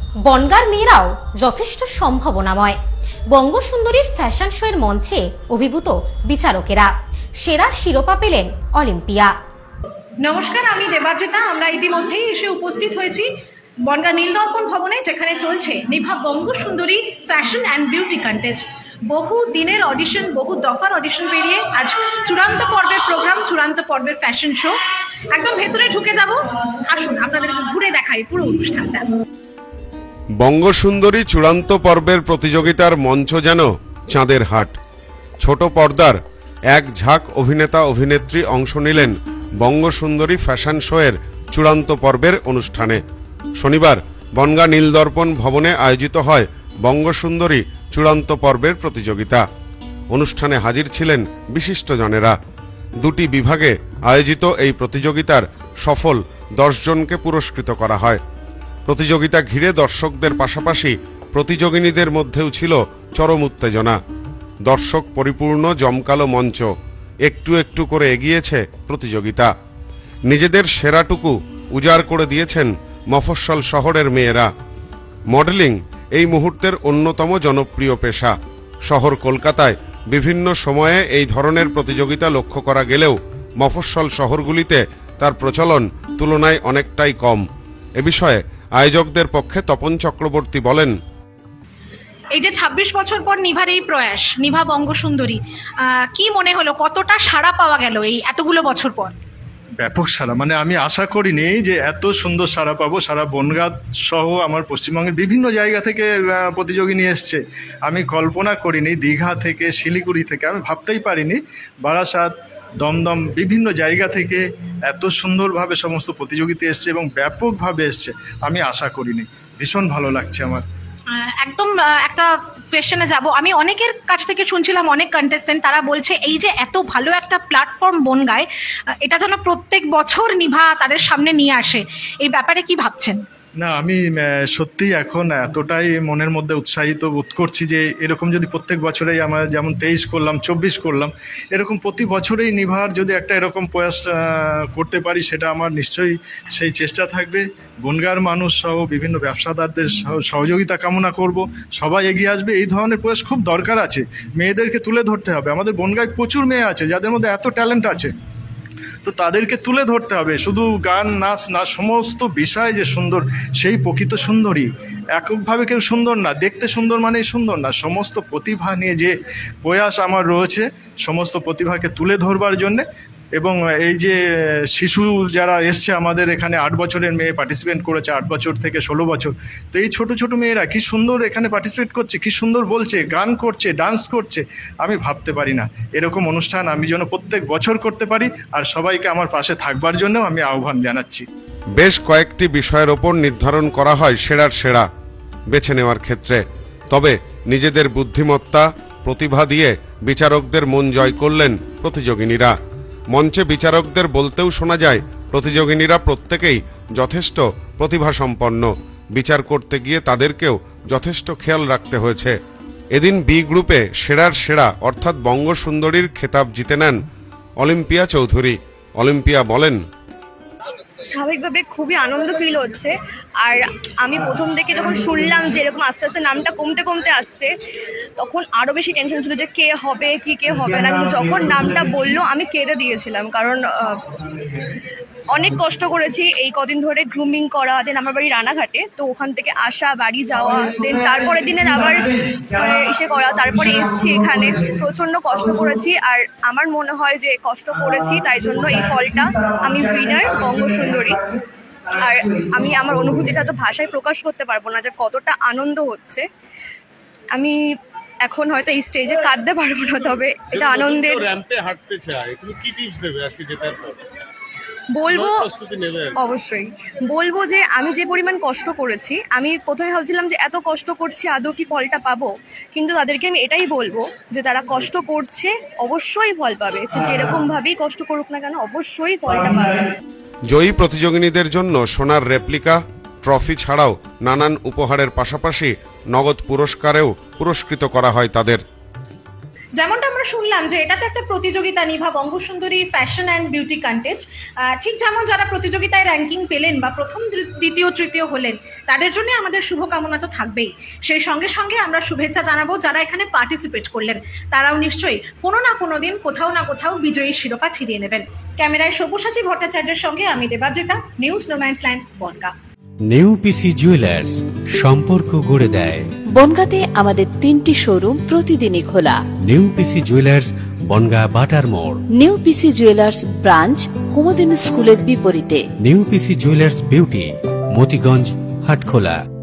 বনগাঁর মেয়েরাও যথেষ্ট সম্ভাবনাময়। বঙ্গসুন্দরীর ফ্যাশন শো এর মঞ্চে অভিভূত বিচারকেরা। সেরা শিরোপা পেলেন অলিম্পিয়া। নমস্কার, আমি দেবাদ্রিতা। আমরা ইতিমধ্যেই এসে উপস্থিত হয়েছি বনগাঁ নীলদর্পণ ভবনে, যেখানে চলছে Nibha Bangasundari fashion and beauty contest. বহু দিনের অডিশন, বহু দফার অডিশন পেরিয়ে আজ চূড়ান্ত পর্বের প্রোগ্রাম, চূড়ান্ত পর্বের ফ্যাশন শো। একদম ভেতরে ঢুকে যাব, আসুন আপনাদেরকে ঘুরে দেখাই পুরো অনুষ্ঠানটা। বঙ্গসুন্দরী চূড়ান্ত পর্বের প্রতিযোগিতার মঞ্চ যেন চাঁদের হাট। ছোট পর্দার এক ঝাঁক অভিনেতা অভিনেত্রী অংশ নিলেন বঙ্গসুন্দরী ফ্যাশন শো এর চূড়ান্ত পর্বের অনুষ্ঠানে। শনিবার বনগাঁ নীলদর্পণ ভবনে আয়োজিত হয় বঙ্গসুন্দরী চূড়ান্ত পর্বের প্রতিযোগিতা। অনুষ্ঠানে হাজির ছিলেন বিশিষ্টজনেরা। দুটি বিভাগে আয়োজিত এই প্রতিযোগিতার সফল 10 জনকে পুরস্কৃত করা হয়। প্রতিযোগিতা ঘিরে দর্শকদের পাশাপাশি প্রতিযোগিনীদের মধ্যেও ছিল চরম উত্তেজনা। দর্শক পরিপূর্ণ জমকালো মঞ্চ, একটু একটু করে এগিয়েছে প্রতিযোগিতা। নিজেদের সেরাটুকু উজাড় করে দিয়েছেন মফস্বল শহরের মেয়েরা। মডেলিং এই মুহূর্তের অন্যতম জনপ্রিয় পেশা। শহর কলকাতায় বিভিন্ন সময়ে এই ধরনের প্রতিযোগিতা লক্ষ্য করা গেলেও মফস্বল শহরগুলিতে তার প্রচলন তুলনায় অনেকটাই কম। এ বিষয়ে আয়োজকদের পক্ষে তপন চক্রবর্তী বলেন, এই যে 26 বছর পর নিভার এই প্রয়াস, নিভা বঙ্গসুন্দরী, কি মনে হলো, কতটা সাড়া পাওয়া গেল এই এতগুলো বছর পর? ব্যাপক সাড়া, মানে আমি আশা করিনি যে এত সুন্দর সাড়া পাবো। সারা বনগাঁ সহ আমার পশ্চিমবঙ্গের বিভিন্ন জায়গা থেকে প্রতিযোগিনী এসছে। আমি কল্পনা করিনি, দীঘা থেকে, শিলিগুড়ি থেকে, আমি ভাবতেই পারিনি বারাসাত, দমদম, বিভিন্ন জায়গা থেকে এত সুন্দরভাবে সমস্ত প্রতিযোগিতা এসছে এবং ব্যাপকভাবে এসছে। আমি আশা করিনি, ভীষণ ভালো লাগছে আমার। একদম একটা কোয়েশ্চেনে যাব। আমি অনেকের কাছ থেকে শুনছিলাম, অনেক কন্টেস্টেন্ট তারা বলছে এই যে এত ভালো একটা প্ল্যাটফর্ম বনগাঁয়, এটা যেন প্রত্যেক বছর নিভা তাদের সামনে নিয়ে আসে। এই ব্যাপারে কি ভাবছেন? না, আমি সত্যিই এখন এতটাই মনের মধ্যে উৎসাহিত বোধ করছি যে এরকম যদি প্রত্যেক বছরেই আমরা যেমন 23 করলাম, 24 করলাম, এরকম প্রতি বছরেই নিভার যদি একটা এরকম প্রয়াস করতে পারি, সেটা আমার নিশ্চয়ই সেই চেষ্টা থাকবে। বনগাঁর মানুষ সহ বিভিন্ন ব্যবসাদারদের সহযোগিতা কামনা করব। সবাই এগিয়ে আসবে। এই ধরনের প্রয়াস খুব দরকার আছে। মেয়েদেরকে তুলে ধরতে হবে। আমাদের বনগাঁয় প্রচুর মেয়ে আছে যাদের মধ্যে এত ট্যালেন্ট আছে, তো তাদেরকে তুলে ধরতে হবে। শুধু গান, নাচ না, সমস্ত বিষয় যে সুন্দর, সেই প্রকৃত সুন্দরী। এককভাবে কেউ সুন্দর না, দেখতে সুন্দর মানেই সুন্দর না। সমস্ত প্রতিভা নিয়ে যে প্রয়াস আমার রয়েছে, সমস্ত প্রতিভাকে তুলে ধরবার জন্যে। এবং এই যে শিশু যারা এসছে আমাদের এখানে, 8 বছরের মেয়ে পার্টিসিপেট করেছে, 8 বছর থেকে 16 বছর। তো এই ছোট ছোট মেয়েরা কি সুন্দর এখানে পার্টিসিপেট করছে, কি সুন্দর বলছে, গান করছে, ডান্স করছে। আমি ভাবতে পারি না এরকম অনুষ্ঠান আমি যেন প্রত্যেক বছর করতে পারি। আর সবাইকে আমার পাশে থাকবার জন্যও আমি আহ্বান জানাচ্ছি। বেশ কয়েকটি বিষয়ের ওপর নির্ধারণ করা হয় সেরার সেরা বেছে নেওয়ার ক্ষেত্রে। তবে নিজেদের বুদ্ধিমত্তা, প্রতিভা দিয়ে বিচারকদের মন জয় করলেন প্রতিযোগিনীরা। মঞ্চে বিচারকদের বলতেও শোনা যায় প্রতিযোগিনীরা প্রত্যেকেই যথেষ্ট প্রতিভাসম্পন্ন। বিচার করতে গিয়ে তাদেরকেও যথেষ্ট খেয়াল রাখতে হয়েছে। এদিন বি গ্রুপে সেরার সেরা অর্থাৎ বঙ্গসুন্দরীর খেতাব জিতে নেন অলিম্পিয়া চৌধুরী। অলিম্পিয়া বলেন, স্বাভাবিকভাবে খুবই আনন্দ ফিল হচ্ছে। আর আমি প্রথম থেকে যখন শুনলাম যে এরকম আস্তে আস্তে নামটা কমতে কমতে আসছে, তখন আরও বেশি টেনশন ছিল যে কে হবে কি কে হবে না। কিন্তু যখন নামটা বললো আমি কেঁদে দিয়েছিলাম, কারণ অনেক কষ্ট করেছি এই কদিন ধরে, গ্রুমিং করা, দেন আমার বাড়ি রানাঘাটে, তো ওখান থেকে আসা, বাড়ি যাওয়া, দেন তারপরের দিনের আবার ইসে করা, তারপরে এসছি এখানে। প্রচণ্ড কষ্ট করেছি। আর আমার মনে হয় যে কষ্ট করেছি, তাই জন্য এই ফলটা, আমি উইনার বঙ্গসুন্দরী। আর আমি আমার অনুভূতিটা তো ভাষায় প্রকাশ করতে পারবো না যে কতটা আনন্দ হচ্ছে। আমি এখন হয়তো এই স্টেজে কাঁদতে পারবো না, তবে এটা আনন্দের। বলবো অবশ্যই বলবো যে আমি যে পরিমাণ কষ্ট করেছি, আমি প্রথমে ভাবছিলাম যে এত কষ্ট করছি আদৌ কি ফলটা পাবো, কিন্তু তাদেরকে আমি এটাই বলবো যে তারা কষ্ট করছে, অবশ্যই ফল পাবে। যেরকম ভাবেই কষ্ট করুক না কেন, অবশ্যই ফলটা পাবে। জয়ী প্রতিযোগিনীদের জন্য সোনার রেপ্লিকা, ট্রফি ছাড়াও নানান উপহারের পাশাপাশি নগদ পুরস্কারেও পুরস্কৃত করা হয় তাদের। যেমনটা আমরা শুনলাম যে এটা তো একটা প্রতিযোগিতা, Nibha Bangasundari fashion and beauty contest. ঠিক যেমন যারা প্রতিযোগিতায় র্যাঙ্কিং পেলেন বা প্রথম দ্বিতীয় তৃতীয় হলেন, তাদের জন্য আমাদের শুভকামনা তো থাকবেই। সেই সঙ্গে সঙ্গে আমরা শুভেচ্ছা জানাবো যারা এখানে পার্টিসিপেট করলেন, তারাও নিশ্চয়ই কোনো না কোনো দিন কোথাও না কোথাও বিজয়ী শিরোপা ছিনিয়ে নেবেন। ক্যামেরায় সব্যসাচী ভট্টাচার্যের সঙ্গে আমি Debadrita, news no man's land, Bongaon. Neupishi jewellers, সম্পর্ক গড়ে দেয়। বনগাঁতে আমাদের 3টি শোরুম প্রতিদিনই খোলা। নেউপিসি জুয়েলার্স, বনগাঁ বাটার মোড়। নেউপিসি জুয়েলার্স ব্রাঞ্চ কুমুদিনী স্কুলের বিপরীতে। Neupishi jewellers beauty, Motiganj, Hatkhola.